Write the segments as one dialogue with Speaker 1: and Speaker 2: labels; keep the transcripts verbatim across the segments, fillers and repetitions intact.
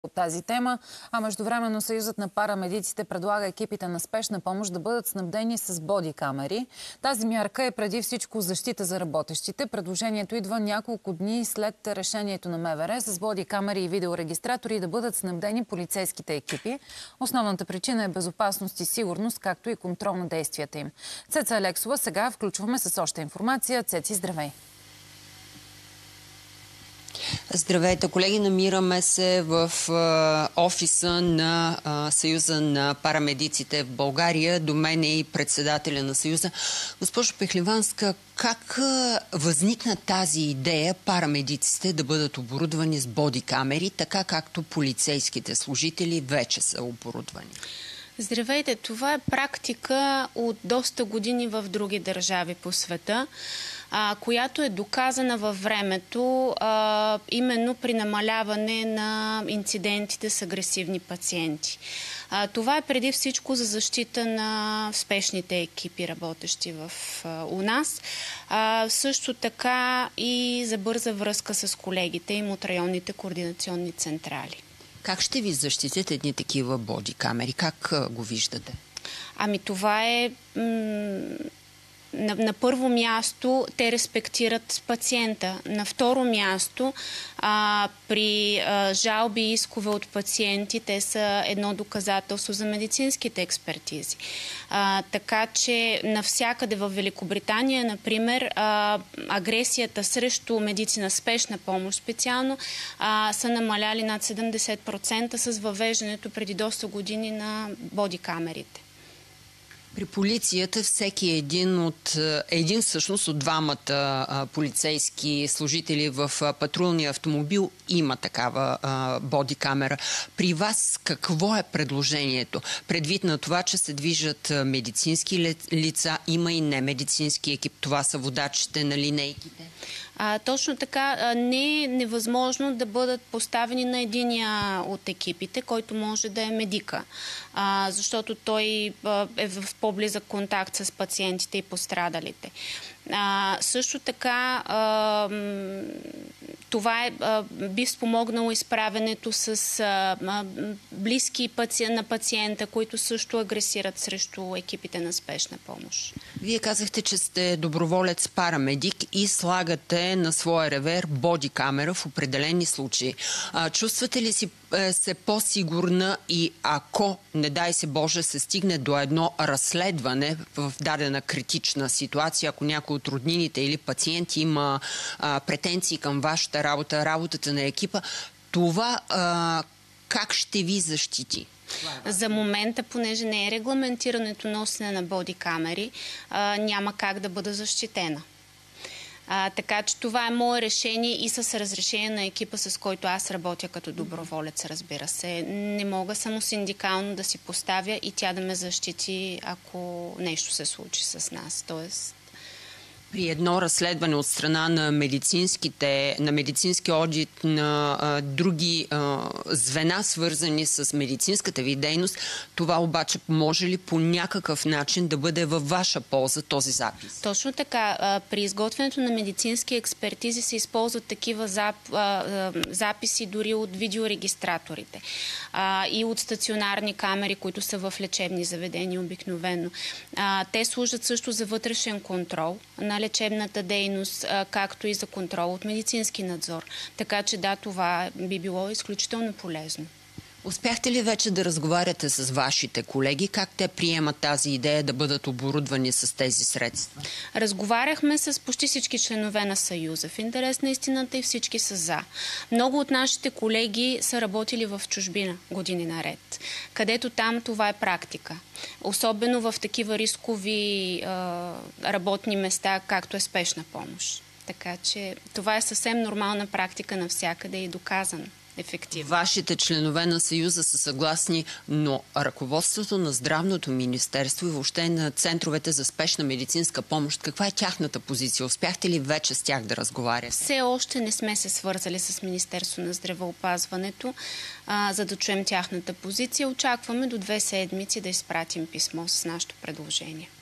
Speaker 1: от тази тема, а междувременно Съюзът на парамедиците предлага екипите на спешна помощ да бъдат снабдени с бодикамери. Тази мярка е преди всичко защита за работещите. Предложението идва няколко дни след решението на МВР с бодикамери и видеорегистратори да бъдат снабдени полицейските екипи. Основната причина е безопасност и сигурност, както и контрол на действията им. Цеца Алексова сега включваме с още информация. Цеци, здравей!
Speaker 2: Здравейте, колеги! Намираме се в а, офиса на а, Съюза на парамедиците в България. До мен е и председателя на Съюза. Госпожо Пехливанска, как а, възникна тази идея парамедиците да бъдат оборудвани с бодикамери, така както полицейските служители вече са оборудвани?
Speaker 3: Здравейте! Това е практика от доста години в други държави по света, а, която е доказана във времето а, именно при намаляване на инцидентите с агресивни пациенти. А, това е преди всичко за защита на спешните екипи, работещи в, а, у нас. А, също така и за бърза връзка с колегите им от районните координационни централи.
Speaker 2: Как ще ви защитят едни такива бодикамери? Как а, го виждате?
Speaker 3: Ами това е... На, на първо място те респектират пациента. На второ място а, при а, жалби и искове от пациенти те са едно доказателство за медицинските експертизи. А, така че навсякъде в Великобритания, например, а, агресията срещу медицина спешна помощ специално а, са намаляли над седемдесет процента с въвеждането преди доста години на бодикамерите.
Speaker 2: При полицията всеки един от един всъщност от двамата а, полицейски служители в а, патрулния автомобил има такава а, бодикамера. При вас какво е предложението? Предвид на това, че се движат а, медицински лица, има и немедицински екип. Това са водачите на линейките.
Speaker 3: А, точно така, а, не е невъзможно да бъдат поставени на единия от екипите, който може да е медика, а, защото той а, е в по-близък контакт с пациентите и пострадалите. А, също така, а, това е, а, би спомогнало изправенето с а, а, близки паци... на пациента, които също агресират срещу екипите на спешна помощ.
Speaker 2: Вие казахте, че сте доброволец парамедик и слагате на своя ревер бодикамера в определени случаи. А, чувствате ли си е, се по-сигурна и ако, не дай се Боже, се стигне до едно разследване в дадена критична ситуация, ако някой от роднините или пациенти има а, претенции към вашата работа, работата на екипа, това а, как ще ви защити?
Speaker 3: За момента, понеже не е регламентирането носене на бодикамери, а, няма как да бъда защитена. А, така че това е мое решение и с разрешение на екипа, с който аз работя като доброволец, разбира се. Не мога само синдикално да си поставя и тя да ме защити, ако нещо се случи с нас. Тоест...
Speaker 2: При едно разследване от страна на медицинските, на медицински одит, на а, други а, звена, свързани с медицинската ви дейност, това обаче може ли по някакъв начин да бъде във ваша полза този запис?
Speaker 3: Точно така. А, при изготвянето на медицински експертизи се използват такива зап, а, а, записи дори от видеорегистраторите а, и от стационарни камери, които са в лечебни заведения обикновено. А, те служат също за вътрешен контрол на лечебната дейност, както и за контрол от медицински надзор. Така че да, това би било изключително полезно.
Speaker 2: Успяхте ли вече да разговаряте с вашите колеги? Как те приемат тази идея да бъдат оборудвани с тези средства?
Speaker 3: Разговаряхме с почти всички членове на Съюза. В интерес на истината и всички са за. Много от нашите колеги са работили в чужбина години наред, където там това е практика. Особено в такива рискови е, работни места, както е спешна помощ. Така че това е съвсем нормална практика навсякъде и доказана. Ефективно.
Speaker 2: Вашите членове на Съюза са съгласни, но ръководството на Здравното министерство и въобще на центровете за спешна медицинска помощ, каква е тяхната позиция? Успяхте ли вече с тях да разговаряте?
Speaker 3: Все още не сме се свързали с Министерство на здравеопазването, а, за да чуем тяхната позиция. Очакваме до две седмици да изпратим писмо с нашето предложение.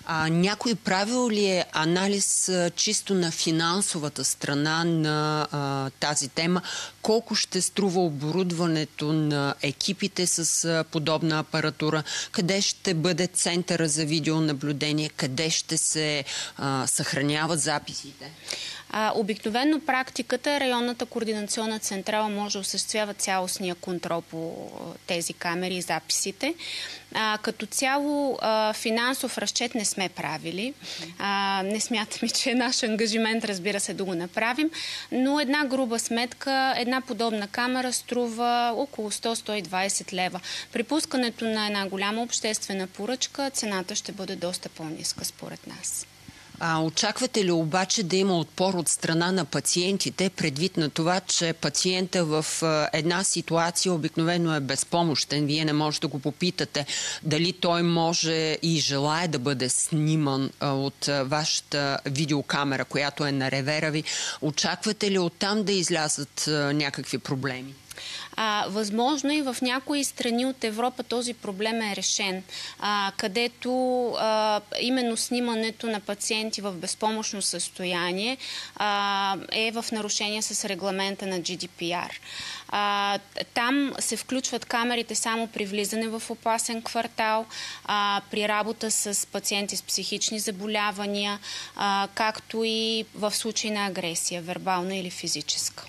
Speaker 2: А някой правил ли е анализ а, чисто на финансовата страна на а, тази тема? Колко ще струва оборудването на екипите с а, подобна апаратура? Къде ще бъде центъра за видеонаблюдение? Къде ще се а, съхраняват записите?
Speaker 3: А, обикновено практиката е районната координационна централа може да осъществява цялостния контрол по тези камери и записите. А, като цяло а, финансов разчет не сме правили. А, не смятаме, че е наш ангажимент, разбира се, да го направим, но една груба сметка, една подобна камера струва около сто до сто и двадесет лева. При пускането на една голяма обществена поръчка цената ще бъде доста по-ниска според нас.
Speaker 2: А очаквате ли обаче да има отпор от страна на пациентите, предвид на това, че пациента в една ситуация обикновено е безпомощен? Вие не може да го попитате дали той може и желае да бъде сниман от вашата видеокамера, която е на ревера ви. Очаквате ли оттам да излязат някакви проблеми?
Speaker 3: А, възможно и в някои страни от Европа този проблем е решен, а, където а, именно снимането на пациенти в безпомощно състояние а, е в нарушение с регламента на Джи Ди Пи Ар. А, там се включват камерите само при влизане в опасен квартал, а, при работа с пациенти с психични заболявания, а, както и в случай на агресия, вербална или физическа.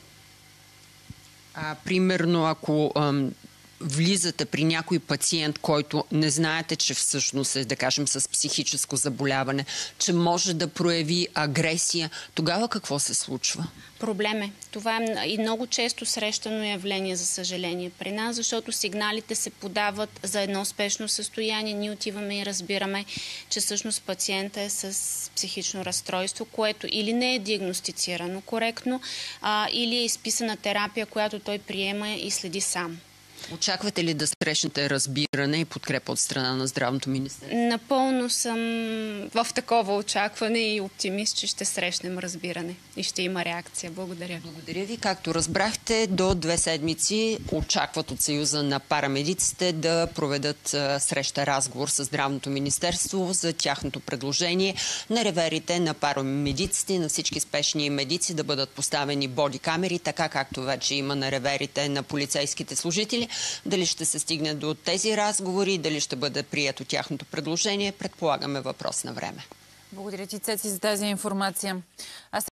Speaker 2: А, примерно, ако ам, влизате при някой пациент, който не знаете, че всъщност е, да кажем, с психическо заболяване, че може да прояви агресия, тогава какво се случва? Проблем е.
Speaker 3: Това е и много често срещано явление, за съжаление, при нас, защото сигналите се подават за едно спешно състояние. Ние отиваме и разбираме, че всъщност пациента е с психично разстройство, което или не е диагностицирано коректно, а, или е изписана терапия, която той приема и следи сам.
Speaker 2: Очаквате ли да срещнете разбиране и подкрепа от страна на Здравното министерство?
Speaker 3: Напълно съм в такова очакване и оптимист, че ще срещнем разбиране и ще има реакция. Благодаря.
Speaker 2: Благодаря ви. Както разбрахте, до две седмици очакват от Съюза на парамедиците да проведат среща разговор с Здравното министерство за тяхното предложение на реверите на парамедиците и на всички спешни медици да бъдат поставени бодикамери, така както вече има на реверите на полицейските служители. Дали ще се стигне до тези разговори, дали ще бъде прието тяхното предложение, предполагаме въпрос на време.
Speaker 1: Благодаря ти, Цеци, за тази информация. А сега